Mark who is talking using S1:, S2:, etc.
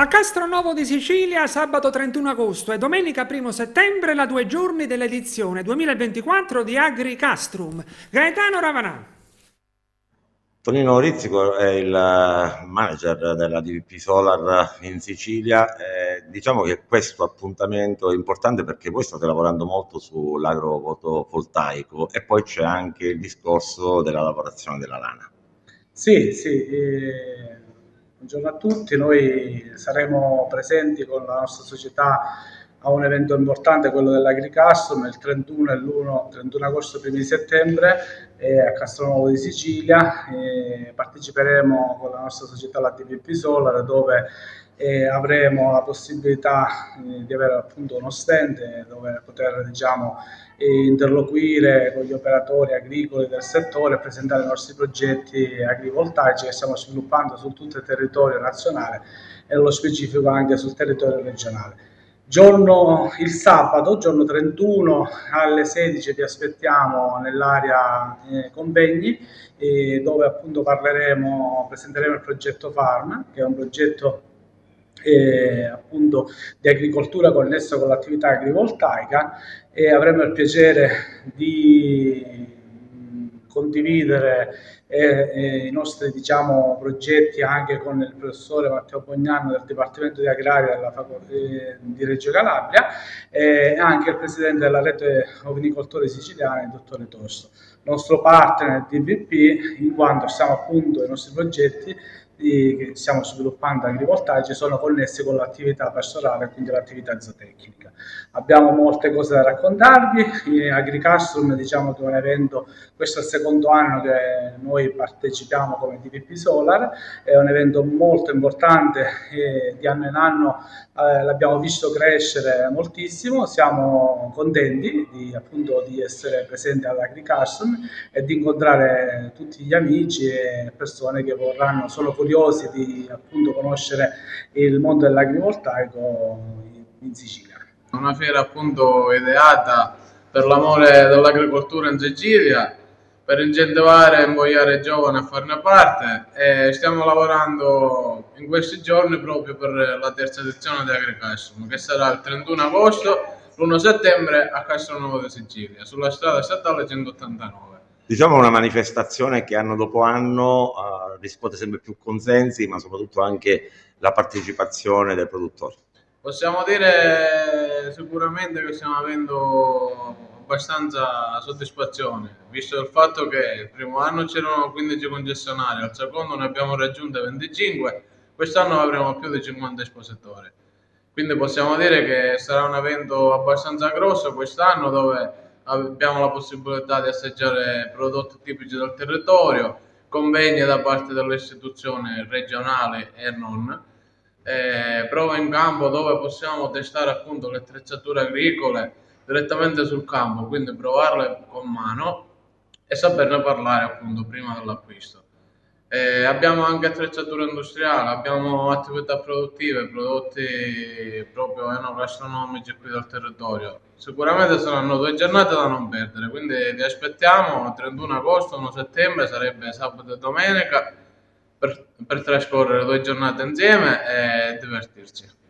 S1: A Castronovo di Sicilia, sabato 31 agosto e domenica 1 settembre, la 2 giorni dell'edizione 2024 di Agri Castrum. Gaetano Ravanà.
S2: Tonino Rizzico è il manager della DVP Solar in Sicilia. Diciamo che questo appuntamento è importante perché voi state lavorando molto sull'agrofotovoltaico e poi c'è anche il discorso della lavorazione della lana.
S3: Sì, sì, buongiorno a tutti, noi saremo presenti con la nostra società a un evento importante, quello dell'Agricastrum, il 31 e l'1, 31 agosto e 1 settembre a Castronovo di Sicilia. Parteciperemo con la nostra società, la DVP Solar, dove avremo la possibilità di avere appunto uno stand dove poter, diciamo, interloquire con gli operatori agricoli del settore e presentare i nostri progetti agrivoltaici che stiamo sviluppando su tutto il territorio nazionale e nello specifico anche sul territorio regionale. Il sabato, giorno 31 alle 16, vi aspettiamo nell'area convegni, dove appunto presenteremo il progetto Farm, che è un progetto appunto di agricoltura connesso con l'attività agrivoltaica, e avremo il piacere di condividere i nostri, diciamo, progetti anche con il professore Matteo Pognanno del Dipartimento di Agraria di Reggio Calabria, e anche il presidente della rete ovinicoltori siciliani, il dottore Tosto, nostro partner DVP, in quanto siamo appunto i nostri progetti che stiamo sviluppando agrivoltaici sono connessi con l'attività pastorale, quindi l'attività zootecnica. Abbiamo molte cose da raccontarvi. Agricastrum, diciamo che è un evento, questo è il secondo anno che noi partecipiamo come DVP Solar, è un evento molto importante e di anno in anno l'abbiamo visto crescere moltissimo. Siamo contenti appunto di essere presenti all'Agricastrum e di incontrare tutti gli amici e persone che sono curiosi di appunto conoscere il mondo dell'agrivoltaico in Sicilia.
S4: Una fiera appunto ideata per l'amore dell'agricoltura in Sicilia, per incentivare e invogliare i giovani a farne parte, e stiamo lavorando in questi giorni proprio per la terza edizione di Agricastrum, che sarà il 31 agosto, l'1 settembre a Castronovo di Sicilia, sulla strada statale 189.
S2: Diciamo una manifestazione che anno dopo anno riscuote sempre più consensi, ma soprattutto anche la partecipazione del produttore.
S4: Possiamo dire sicuramente che stiamo avendo abbastanza soddisfazione, visto il fatto che il primo anno c'erano 15 concessionari, al secondo ne abbiamo raggiunte 25, quest'anno avremo più di 50 espositori. Quindi possiamo dire che sarà un evento abbastanza grosso quest'anno, dove abbiamo la possibilità di assaggiare prodotti tipici del territorio, convegni da parte delle istituzioni regionali e non, prove in campo dove possiamo testare appunto le attrezzature agricole direttamente sul campo, quindi provarle con mano e saperne parlare appunto prima dell'acquisto. Abbiamo anche attrezzature industriali, abbiamo attività produttive, prodotti proprio enogastronomici qui del territorio. Sicuramente saranno 2 giornate da non perdere, quindi vi aspettiamo 31 agosto, 1 settembre, sarebbe sabato e domenica, per trascorrere 2 giornate insieme e divertirci.